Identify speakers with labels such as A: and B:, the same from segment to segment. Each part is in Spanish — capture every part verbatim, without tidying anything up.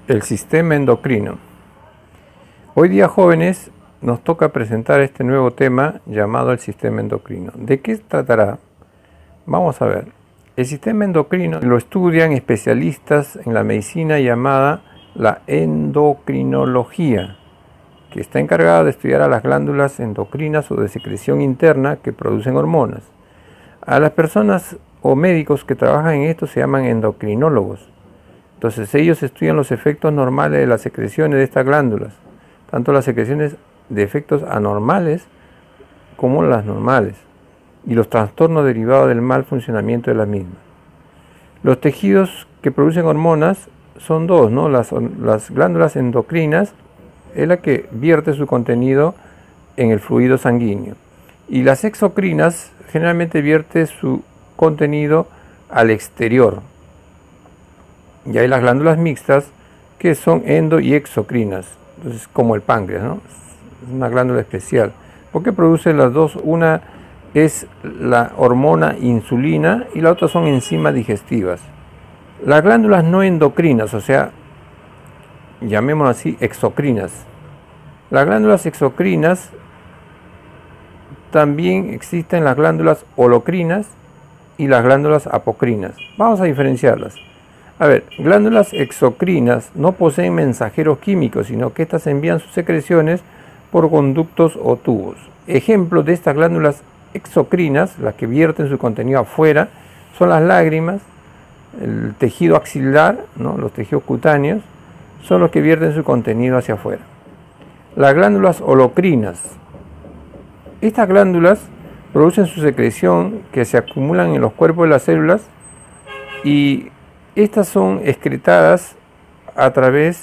A: El sistema endocrino. Hoy día, jóvenes, nos toca presentar este nuevo tema llamado el sistema endocrino. ¿De qué tratará? Vamos a ver. El sistema endocrino lo estudian especialistas en la medicina llamada la endocrinología, que está encargada de estudiar a las glándulas endocrinas o de secreción interna que producen hormonas. A las personas o médicos que trabajan en esto se llaman endocrinólogos. Entonces ellos estudian los efectos normales de las secreciones de estas glándulas, tanto las secreciones de efectos anormales como las normales, y los trastornos derivados del mal funcionamiento de las mismas. Los tejidos que producen hormonas son dos, ¿no? Las, las glándulas endocrinas es la que vierte su contenido en el fluido sanguíneo, y las exocrinas generalmente vierte su contenido al exterior. Y hay las glándulas mixtas que son endo y exocrinas, entonces como el páncreas, ¿no? Es una glándula especial porque produce las dos. Una es la hormona insulina y la otra son enzimas digestivas. Las glándulas no endocrinas, o sea, llamémoslo así, exocrinas. Las glándulas exocrinas también existen las glándulas holocrinas y las glándulas apocrinas. Vamos a diferenciarlas. A ver, glándulas exocrinas no poseen mensajeros químicos, sino que éstas envían sus secreciones por conductos o tubos. Ejemplos de estas glándulas exocrinas, las que vierten su contenido afuera, son las lágrimas, el tejido axilar, ¿no? Los tejidos cutáneos, son los que vierten su contenido hacia afuera. Las glándulas holocrinas. Estas glándulas producen su secreción que se acumulan en los cuerpos de las células y estas son excretadas a través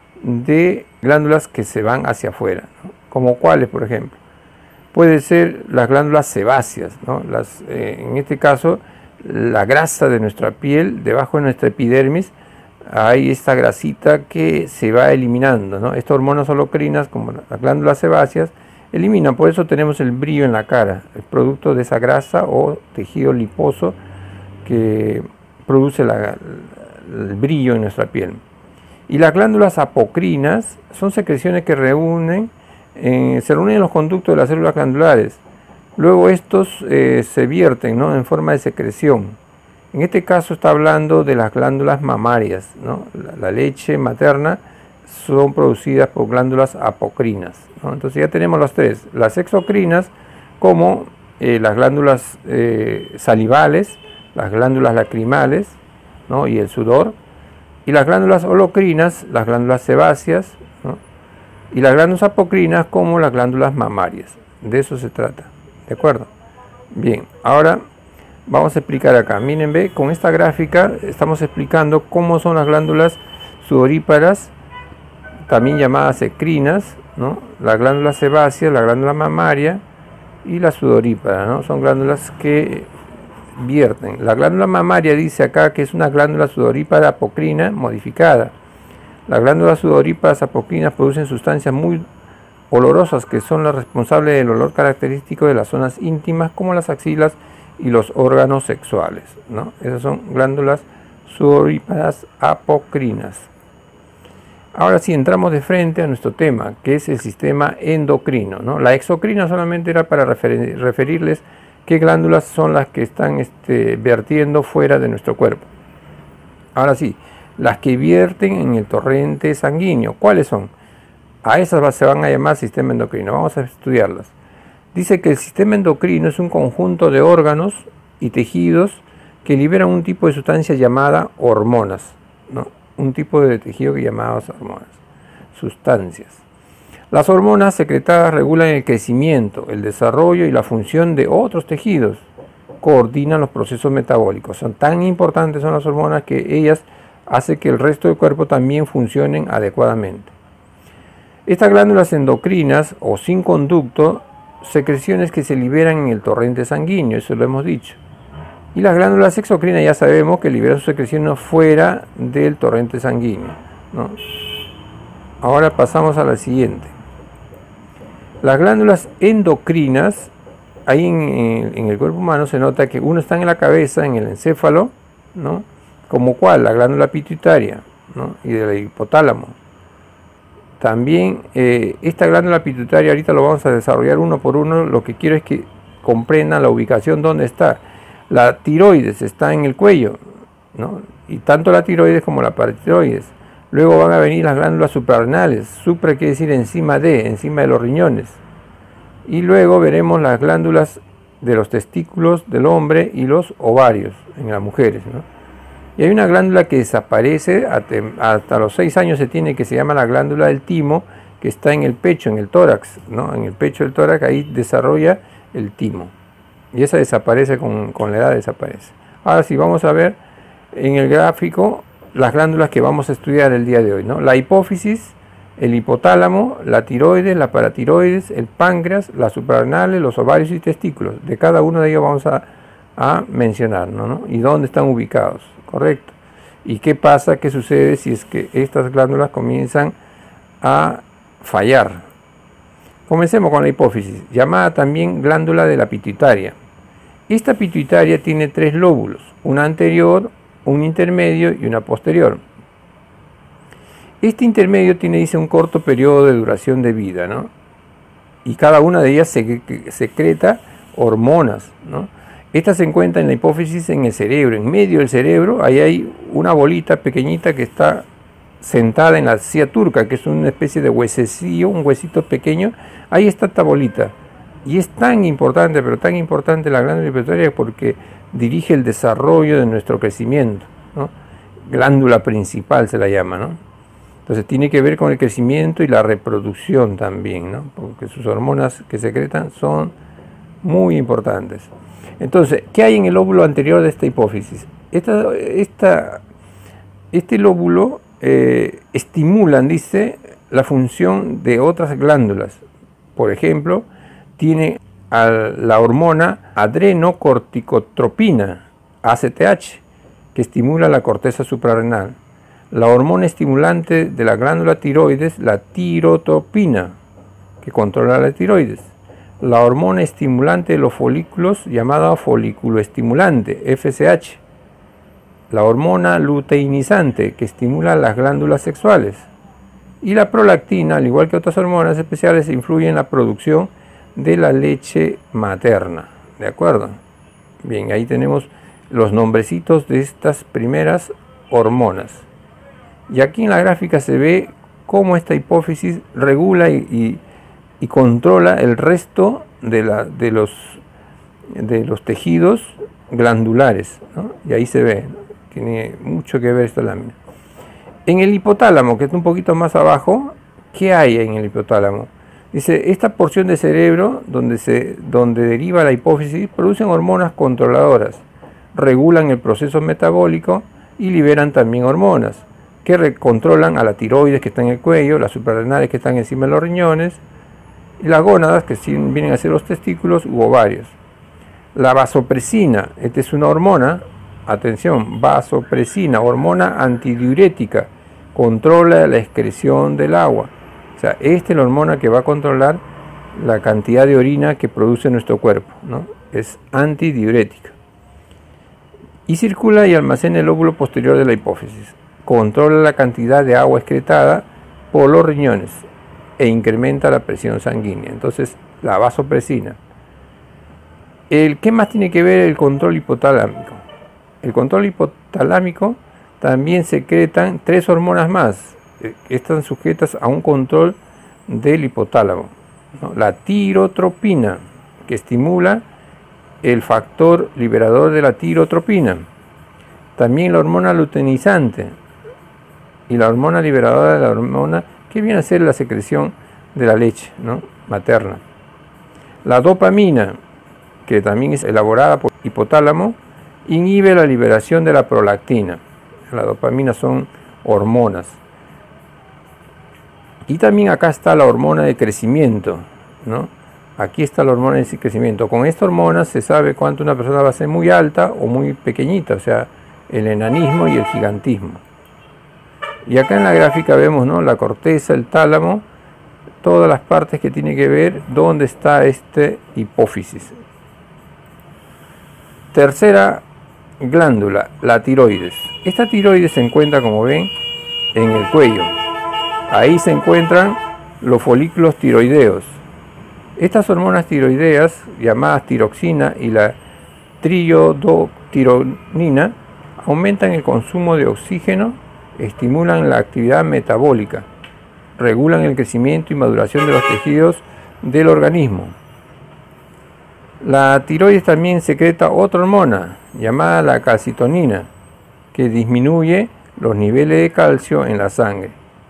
A: de glándulas que se van hacia afuera, ¿no? Como cuáles, por ejemplo. Puede ser las glándulas sebáceas, ¿no? Las, eh, en este caso, la grasa de nuestra piel, debajo de nuestra epidermis, hay esta grasita que se va eliminando, ¿no? Estas hormonas holocrinas, como las glándulas sebáceas, eliminan, por eso tenemos el brillo en la cara, el producto de esa grasa o tejido liposo que produce la, el brillo en nuestra piel. Y las glándulas apocrinas son secreciones que reúnen, eh, se reúnen en los conductos de las células glandulares. Luego estos eh, se vierten, ¿no? En forma de secreción. En este caso está hablando de las glándulas mamarias, ¿no? La, la leche materna son producidas por glándulas apocrinas, ¿no? Entonces ya tenemos las tres, las exocrinas como eh, las glándulas eh, salivales, las glándulas lacrimales, ¿no? Y el sudor, y las glándulas holocrinas, las glándulas sebáceas, ¿no? Y las glándulas apocrinas como las glándulas mamarias. De eso se trata, ¿de acuerdo? Bien, ahora vamos a explicar acá. Miren, ve, con esta gráfica estamos explicando cómo son las glándulas sudoríparas, también llamadas ecrinas, ¿no? Las glándulas sebáceas, la glándula mamaria y la sudorípara, ¿no? Son glándulas que vierten. La glándula mamaria dice acá que es una glándula sudorípara apocrina modificada. Las glándulas sudoríparas apocrinas producen sustancias muy olorosas que son las responsables del olor característico de las zonas íntimas como las axilas y los órganos sexuales, ¿no? Esas son glándulas sudoríparas apocrinas. Ahora sí, entramos de frente a nuestro tema, que es el sistema endocrino, ¿no? La exocrina solamente era para refer referirles qué glándulas son las que están este, vertiendo fuera de nuestro cuerpo. Ahora sí, las que vierten en el torrente sanguíneo, ¿cuáles son? A esas se van a llamar sistema endocrino. Vamos a estudiarlas. Dice que el sistema endocrino es un conjunto de órganos y tejidos que liberan un tipo de sustancia llamada hormonas, ¿no? Un tipo de tejido que llamamos hormonas, sustancias. Las hormonas secretadas regulan el crecimiento, el desarrollo y la función de otros tejidos, coordinan los procesos metabólicos. Son tan importantes son las hormonas que ellas hacen que el resto del cuerpo también funcionen adecuadamente. Estas glándulas endocrinas o sin conducto, secreciones que se liberan en el torrente sanguíneo, eso lo hemos dicho. Y las glándulas exocrinas ya sabemos que liberan sus secreciones fuera del torrente sanguíneo, ¿no? Ahora pasamos a la siguiente. Las glándulas endocrinas, ahí en, en el cuerpo humano se nota que uno está en la cabeza, en el encéfalo, ¿no? Como cuál, la glándula pituitaria, ¿no? Y del hipotálamo. También eh, esta glándula pituitaria, ahorita lo vamos a desarrollar uno por uno. Lo que quiero es que comprendan la ubicación donde está. La tiroides está en el cuello, ¿no? Y tanto la tiroides como la paratiroides. Luego van a venir las glándulas suprarrenales. Supra quiere decir encima de, encima de los riñones. Y luego veremos las glándulas de los testículos del hombre y los ovarios en las mujeres, ¿no? Y hay una glándula que desaparece hasta los seis años, se tiene, que se llama la glándula del timo, que está en el pecho, en el tórax, ¿no? En el pecho del tórax, ahí desarrolla el timo. Y esa desaparece, con, con la edad desaparece. Ahora sí, vamos a ver en el gráfico las glándulas que vamos a estudiar el día de hoy, ¿no? La hipófisis, el hipotálamo, la tiroides, la paratiroides, el páncreas, las suprarrenales, los ovarios y testículos. De cada uno de ellos vamos a, a mencionar, ¿no? ¿no? Y dónde están ubicados, correcto. Y qué pasa, qué sucede si es que estas glándulas comienzan a fallar. Comencemos con la hipófisis, llamada también glándula de la pituitaria. Esta pituitaria tiene tres lóbulos, una anterior, un intermedio y una posterior. Este intermedio tiene, dice, un corto periodo de duración de vida, ¿no? Y cada una de ellas se, secreta hormonas, ¿no? Esta se encuentra en la hipófisis en el cerebro. En medio del cerebro ahí hay una bolita pequeñita que está sentada en la silla turca, que es una especie de huesecillo, un huesito pequeño. Ahí está esta bolita. Y es tan importante, pero tan importante la glándula pituitaria, porque dirige el desarrollo de nuestro crecimiento, ¿no? Glándula principal se la llama, ¿no? Entonces tiene que ver con el crecimiento y la reproducción también, ¿no? Porque sus hormonas que secretan son muy importantes. Entonces, ¿qué hay en el lóbulo anterior de esta hipófisis? Esta, esta, este lóbulo eh, estimulan, dice, la función de otras glándulas. Por ejemplo, tiene a la hormona adrenocorticotropina, A C T H, que estimula la corteza suprarrenal. La hormona estimulante de la glándula tiroides, la tirotropina, que controla la tiroides. La hormona estimulante de los folículos, llamada foliculoestimulante, F S H. La hormona luteinizante, que estimula las glándulas sexuales. Y la prolactina, al igual que otras hormonas especiales, influye en la producción de la leche materna. ¿De acuerdo? Bien, ahí tenemos los nombrecitos de estas primeras hormonas. Y aquí en la gráfica se ve cómo esta hipófisis regula y, y, y controla el resto de, la, de, los, de los tejidos glandulares, ¿no? Y ahí se ve, ¿no? Tiene mucho que ver esta lámina. En el hipotálamo, que está un poquito más abajo, ¿qué hay en el hipotálamo? Dice, esta porción de cerebro donde, se, donde deriva la hipófisis producen hormonas controladoras, regulan el proceso metabólico y liberan también hormonas que controlan a la tiroides que está en el cuello, las suprarrenales que están encima de los riñones, y las gónadas que vienen a ser los testículos u ovarios. La vasopresina, esta es una hormona, atención, vasopresina, hormona antidiurética, controla la excreción del agua. O sea, esta es la hormona que va a controlar la cantidad de orina que produce nuestro cuerpo, ¿no? Es antidiurética. Y circula y almacena el lóbulo posterior de la hipófisis. Controla la cantidad de agua excretada por los riñones e incrementa la presión sanguínea. Entonces, la vasopresina. El, ¿Qué más tiene que ver el control hipotalámico? El control hipotalámico también secretan tres hormonas más que están sujetas a un control del hipotálamo, ¿no? La tirotropina, que estimula el factor liberador de la tirotropina. También la hormona luteinizante y la hormona liberadora de la hormona que viene a ser la secreción de la leche, ¿no? Materna. La dopamina, que también es elaborada por el hipotálamo, inhibe la liberación de la prolactina. La dopamina son hormonas. Y también acá está la hormona de crecimiento, ¿no? Aquí está la hormona de crecimiento. Con esta hormona se sabe cuánto una persona va a ser muy alta o muy pequeñita, o sea, el enanismo y el gigantismo. Y acá en la gráfica vemos, ¿no? La corteza, el tálamo, todas las partes que tiene que ver dónde está este hipófisis. Tercera glándula, la tiroides. Esta tiroides se encuentra, como ven, en el cuello. Ahí se encuentran los folículos tiroideos. Estas hormonas tiroideas, llamadas tiroxina y la triodotironina, aumentan el consumo de oxígeno, estimulan la actividad metabólica, regulan el crecimiento y maduración de los tejidos del organismo. La tiroides también secreta otra hormona, llamada la calcitonina, que disminuye los niveles de calcio en la sangre.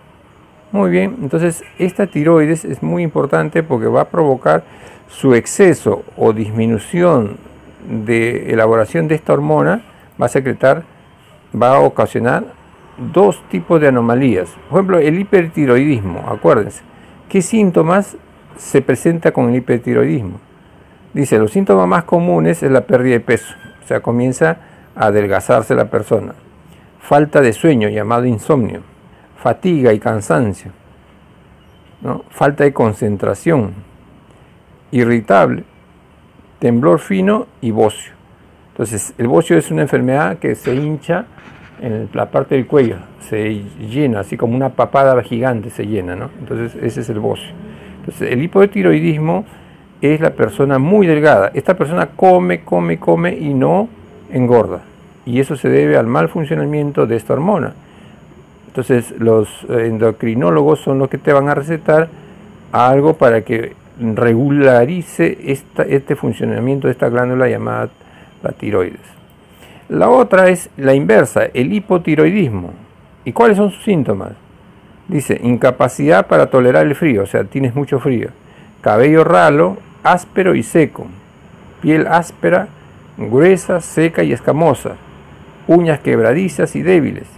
A: Muy bien, entonces esta tiroides es muy importante porque va a provocar su exceso o disminución de elaboración de esta hormona, va a secretar, va a ocasionar dos tipos de anomalías. Por ejemplo, el hipertiroidismo, acuérdense. ¿Qué síntomas se presenta con el hipertiroidismo? Dice, los síntomas más comunes es la pérdida de peso, o sea, comienza a adelgazarse la persona. Falta de sueño, llamado insomnio. Fatiga y cansancio, ¿no? Falta de concentración. Irritable, temblor fino y bocio. Entonces, el bocio es una enfermedad que se hincha en la parte del cuello, se llena, así como una papada gigante se llena, ¿no? Entonces, ese es el bocio. Entonces, el hipotiroidismo es la persona muy delgada. Esta persona come, come, come y no engorda. Y eso se debe al mal funcionamiento de esta hormona. Entonces, los endocrinólogos son los que te van a recetar algo para que regularice esta, este funcionamiento de esta glándula llamada la tiroides. La otra es la inversa, el hipotiroidismo. ¿Y cuáles son sus síntomas? Dice, incapacidad para tolerar el frío, o sea, tienes mucho frío. Cabello ralo, áspero y seco. Piel áspera, gruesa, seca y escamosa. Uñas quebradizas y débiles,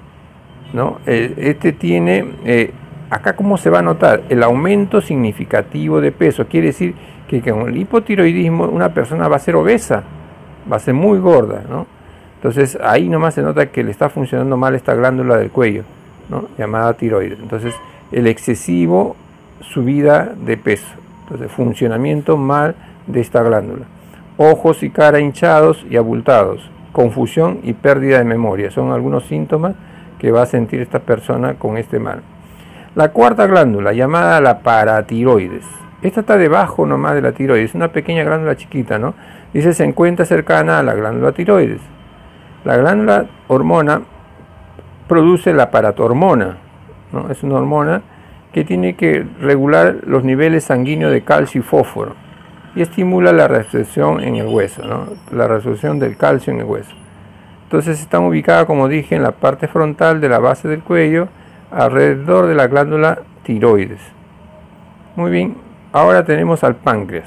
A: ¿no? Este tiene, eh, acá cómo se va a notar, el aumento significativo de peso. Quiere decir que con el hipotiroidismo una persona va a ser obesa, va a ser muy gorda, ¿no? Entonces ahí nomás se nota que le está funcionando mal esta glándula del cuello, ¿no? Llamada tiroides. Entonces el excesivo subida de peso, entonces funcionamiento mal de esta glándula. Ojos y cara hinchados y abultados, confusión y pérdida de memoria, son algunos síntomas que va a sentir esta persona con este mal. La cuarta glándula, llamada la paratiroides. Esta está debajo nomás de la tiroides, una pequeña glándula chiquita, ¿no? Dice, se encuentra cercana a la glándula tiroides. La glándula hormona produce la paratormona, ¿no? Es una hormona que tiene que regular los niveles sanguíneos de calcio y fósforo y estimula la reabsorción en el hueso, ¿no? La reabsorción del calcio en el hueso. Entonces están ubicadas, como dije, en la parte frontal de la base del cuello, alrededor de la glándula tiroides. Muy bien, ahora tenemos al páncreas.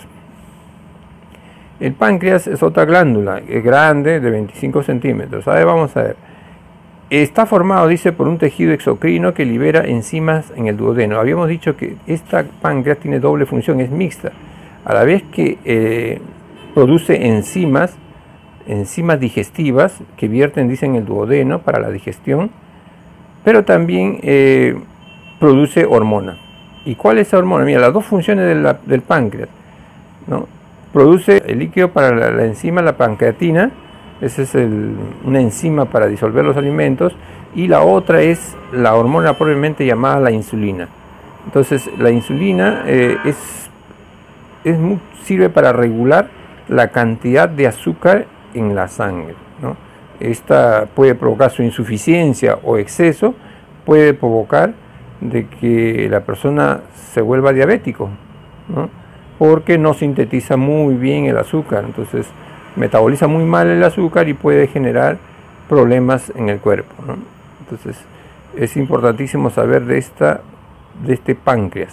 A: El páncreas es otra glándula, es grande, de veinticinco centímetros. A ver, vamos a ver. Está formado, dice, por un tejido exocrino que libera enzimas en el duodeno. Habíamos dicho que esta páncreas tiene doble función, es mixta. A la vez que eh, produce enzimas, enzimas digestivas que vierten, dicen, el duodeno para la digestión, pero también eh, produce hormona. ¿Y cuál es esa hormona? Mira, las dos funciones de la, del páncreas, ¿no? Produce el líquido para la, la enzima, la pancreatina, esa es el, una enzima para disolver los alimentos, y la otra es la hormona propiamente llamada la insulina. Entonces, la insulina eh, es, es muy, sirve para regular la cantidad de azúcar en la sangre, ¿no? Esta puede provocar su insuficiencia o exceso, puede provocar de que la persona se vuelva diabético, ¿no? Porque no sintetiza muy bien el azúcar, entonces metaboliza muy mal el azúcar y puede generar problemas en el cuerpo, ¿no? Entonces es importantísimo saber de, esta, de este páncreas.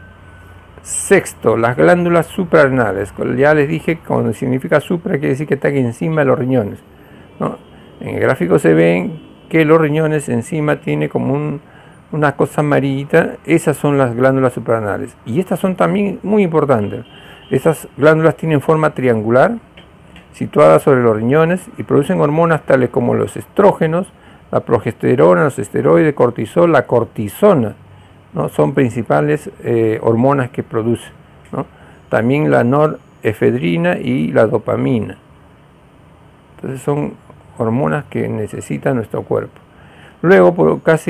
A: Sexto, las glándulas suprarrenales. Ya les dije, cuando significa supra quiere decir que están encima de los riñones, ¿no? En el gráfico se ven que los riñones encima tiene como un, una cosa amarillita. Esas son las glándulas suprarrenales. Y estas son también muy importantes. Estas glándulas tienen forma triangular, situadas sobre los riñones, y producen hormonas tales como los estrógenos, la progesterona, los esteroides, cortisol, la cortisona, ¿no? Son principales eh, hormonas que produce, ¿no? También la norefedrina y la dopamina. Entonces son hormonas que necesita nuestro cuerpo. Luego, por casi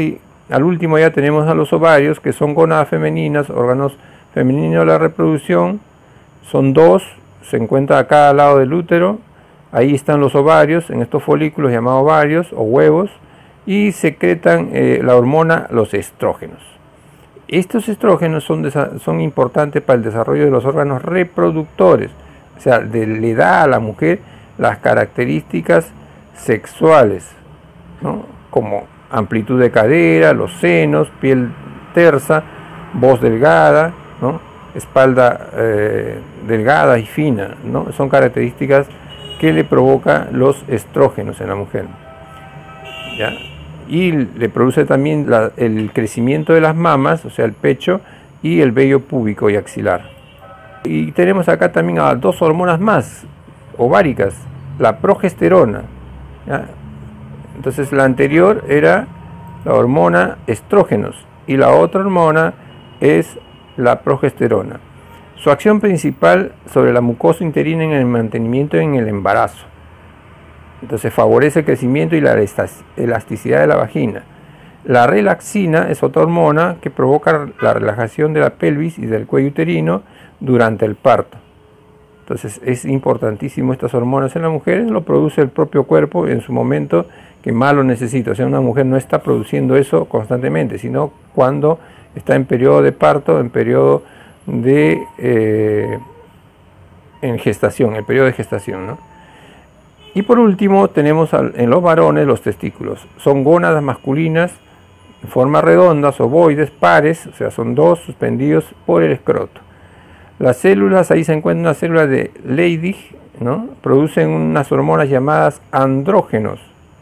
A: al último ya tenemos a los ovarios, que son gónadas femeninas, órganos femeninos de la reproducción. Son dos, se encuentra acá al lado del útero. Ahí están los ovarios, en estos folículos llamados ovarios o huevos, y secretan eh, la hormona, los estrógenos. Estos estrógenos son, son importantes para el desarrollo de los órganos reproductores, o sea, de, le da a la mujer las características sexuales, ¿no? Como amplitud de cadera, los senos, piel tersa, voz delgada, ¿no? Espalda eh, delgada y fina, ¿no? Son características que le provoca los estrógenos en la mujer, ¿ya? Y le produce también la, el crecimiento de las mamas, o sea, el pecho y el vello púbico y axilar. Y tenemos acá también a dos hormonas más ováricas, la progesterona, ¿ya? Entonces la anterior era la hormona estrógenos y la otra hormona es la progesterona. Su acción principal sobre la mucosa uterina en el mantenimiento en el embarazo. Entonces favorece el crecimiento y la elasticidad de la vagina. La relaxina es otra hormona que provoca la relajación de la pelvis y del cuello uterino durante el parto. Entonces es importantísimo estas hormonas en las mujeres, lo produce el propio cuerpo en su momento que más lo necesita. O sea, una mujer no está produciendo eso constantemente, sino cuando está en periodo de parto, en periodo de eh, en gestación, el periodo de gestación, ¿no? Y por último tenemos en los varones los testículos. Son gónadas masculinas en forma redondas, ovoides, pares, o sea, son dos suspendidos por el escroto. Las células, ahí se encuentra una célula de Leydig, ¿no? Producen unas hormonas llamadas andrógenos.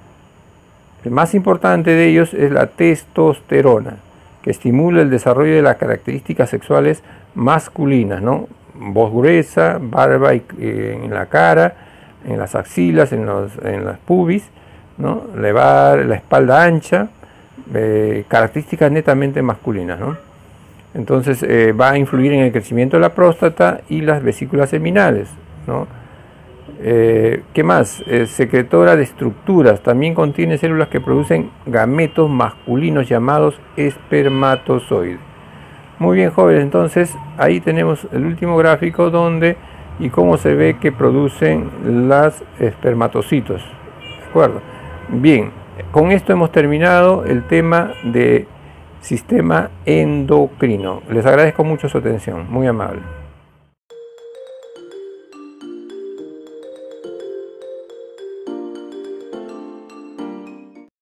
A: El más importante de ellos es la testosterona, que estimula el desarrollo de las características sexuales masculinas, ¿no? Voz gruesa, barba y, eh, en la cara, en las axilas, en, los, en las pubis, ¿no? Levar la espalda ancha, eh, características netamente masculinas, ¿no? Entonces eh, va a influir en el crecimiento de la próstata y las vesículas seminales, ¿no? Eh, ¿Qué más? Eh, secretora de estructuras, también contiene células que producen gametos masculinos llamados espermatozoides. Muy bien, jóvenes, entonces ahí tenemos el último gráfico donde y cómo se ve que producen los espermatocitos, ¿de acuerdo? Bien, con esto hemos terminado el tema de sistema endocrino. Les agradezco mucho su atención, muy amable.